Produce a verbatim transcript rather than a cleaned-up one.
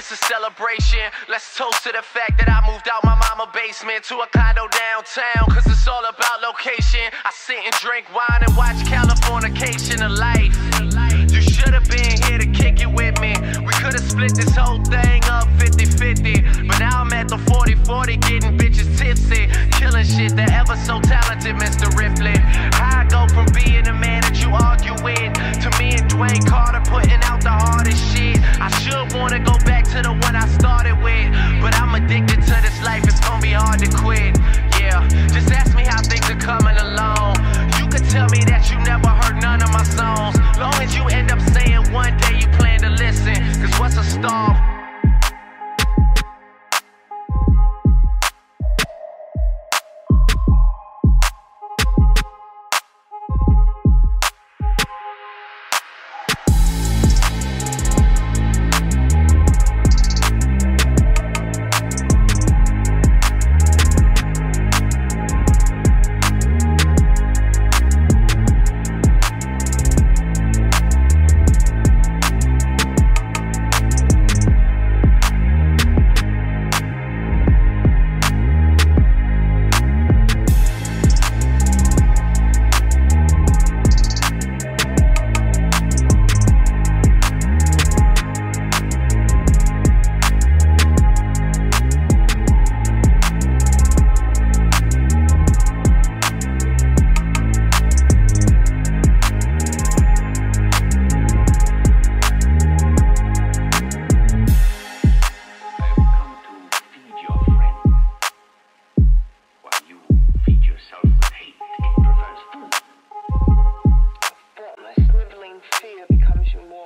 It's a celebration. Let's toast to the fact that I moved out my mama basement to a condo downtown. Cause it's all about location. I sit and drink wine and watch Californication of life. You should've been here to kick it with me. We could've split this whole thing up fifty fifty. But now I'm at the forty forty getting bitches tipsy. Killing shit, the ever so talented Mister Ripley. How I go from being a man that you argue with to me and Dwayne Carter putting out the hardest shit. I should wanna go back to the one I started with, but I'm addicted to this life, it's gonna be hard to quit. Yeah, just ask me how things are coming along. You could tell me that you never heard none of my songs, long as you end up saying one day you plan to listen. Cause what's a star? Fear becomes you more.